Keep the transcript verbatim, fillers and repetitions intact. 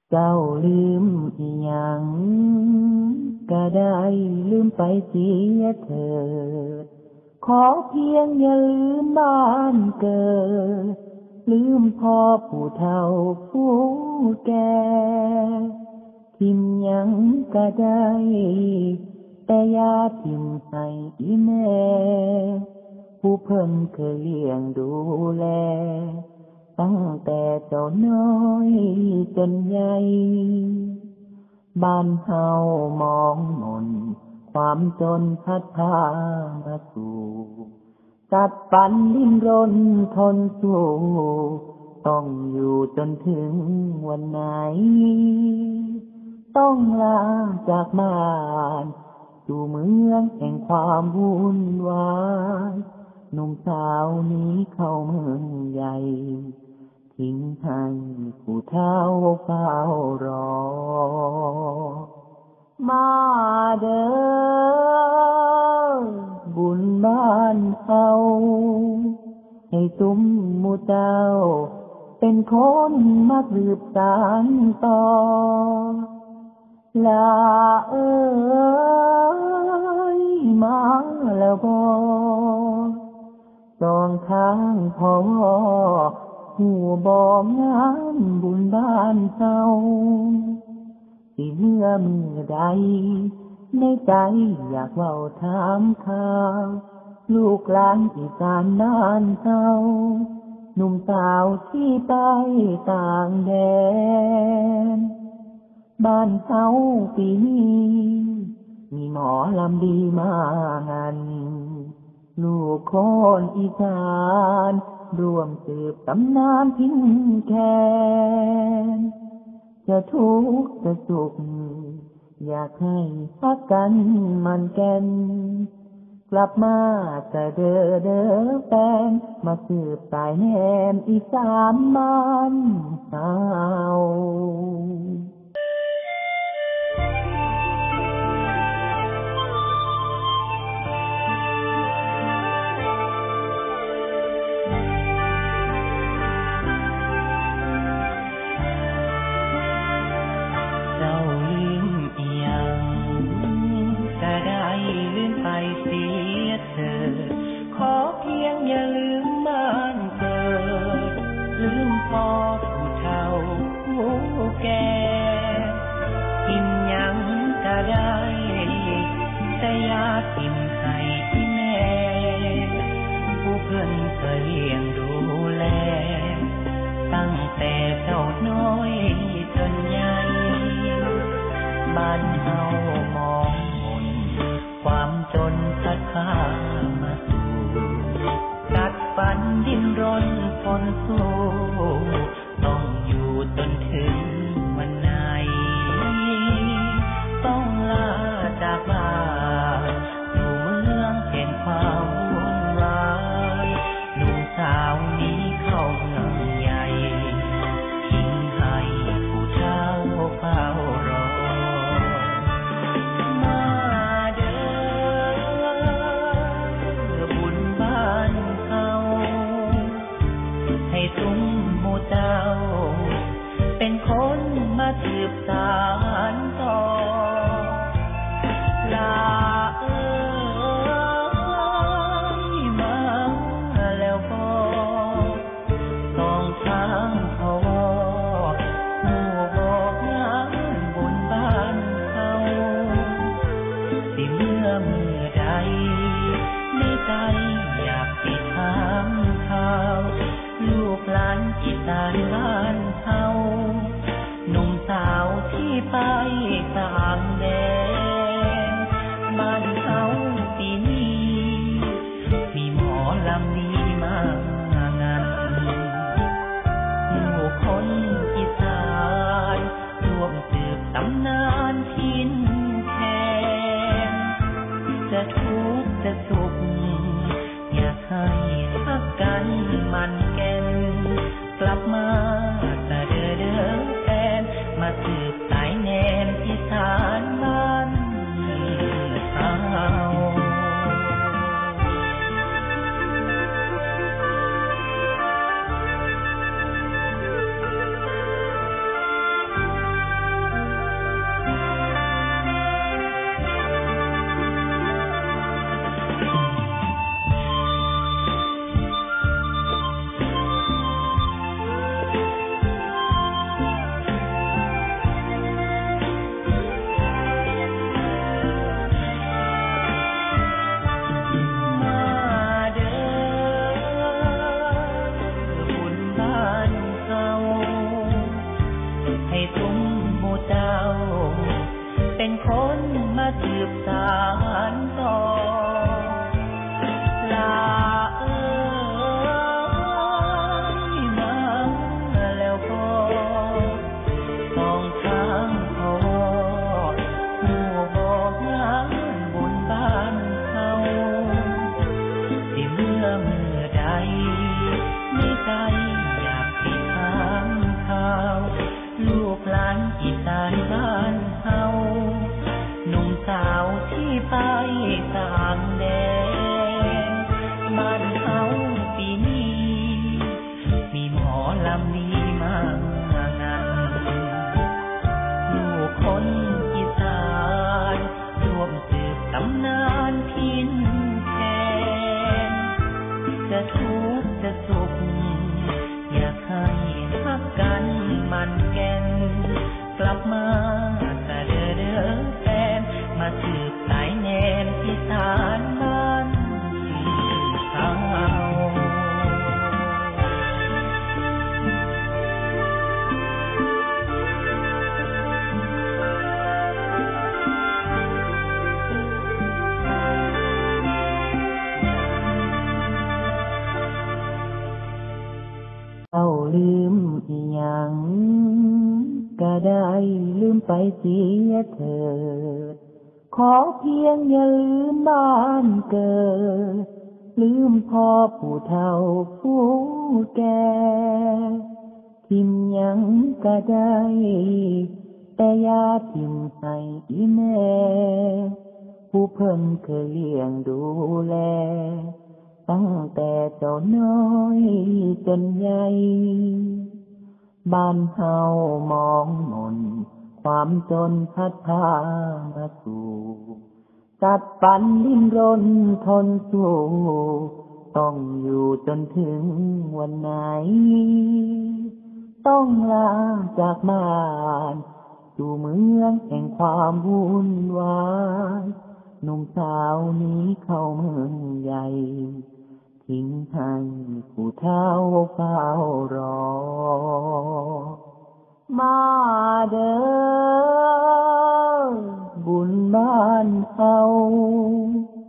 เจ้าลืมอีหยังก็ได้ลืมไปเสียเถิดขอเพียงอย่าลืมบ้านเกิดลืมพ่อผู้เฒ่าผู้แก่ทิมหยังก็ได้แต่อย่าทิมให้อีแม่ผู้เพิ่นเคยเลี้ยงดูแลตั้งแต่เจ้าน้อยจนใหญ่บ้านเฮามองมนความจนพัดพามาสู่กัดฟันดิ้นรนทนสู้ต้องอยู่จนถึงวันไหนต้องลาจากบ้านสู่เมืองแห่งความวุ่นวายหนุ่มสาวนี้เข้าเมืองใหญ่ทิ้งให้ผู้เฒ่าเฝ้ารอมาเด้อบุญบ้านเฮาให้ตุ้มหมู่เจ้าเป็นคนมาสืบสานต่อลาเอ้ยมาแล้วบ่สองทางพอหูบ่งานบุญบ้านเฮาสิเมื่อมือใดในใจอยากเว้าถามข่าวลูกหลานอีสานบ้านเฮาหนุ่มสาวที่ไปต่างแดนบ้านเฮาปีนี้มีหมอลำดีมางานลูกคนอีสานร่วมสืบตำนานพินแคนจะทุกข์จะสุขอยากให้พักกันมันแก่นกลับมาจะเด้อเด้อแฟนมาสืบสายแนมอีสานบ้านเฮาอีสานบ้านเฮาหนุ่มสาวที่ไปเป็นคนมาสืบสานต่อลาเอ้ยมาแล้วพอสองทางพอหัวบอกงานบุญบ้านเขาที่เมื่อเมื่อใดในใจอยากให้ถามข่าวลูกหลานอีสานบ้านเฮาหนุ่มสาวที่ไปต่างแดนบ้านเฮาปีนี้มีหมอลำนี้มางานลูกคนอีสานร่วมสืบตำนานพินแคนจะทุกข์จะสุขอยากให้รักกันมันแก่นกลับมาแต่เด้อเด้อแฟนมาสืบสายแนนอีสานบ้านเฮาเอาลืมอีหยังก็ได้ลืมไปเสียเถิดขอเพียงอย่าลืมบ้านเกิดลืมพ่อผู้เฒ่าผู้แก่ทิมหยังก็ได้แต่อย่าทิมให้อีแม่ผู้เพิ่นเคยเลี้ยงดูแลตั้งแต่เจ้าน้อยจนใหญ่บ้านเฮามองมนความจนพัดพามาสู่กัดปันดิ้นรนทนสู้ต้องอยู่จนถึงวันไหนต้องลาจากบ้านสู่เมืองแห่งความวุ่นวายหนุ่มสาวนี้เข้าเมืองใหญ่ทิ้งให้ผู้เฒ่าเฝ้ารอมาเด้อบุญบ้านเฮา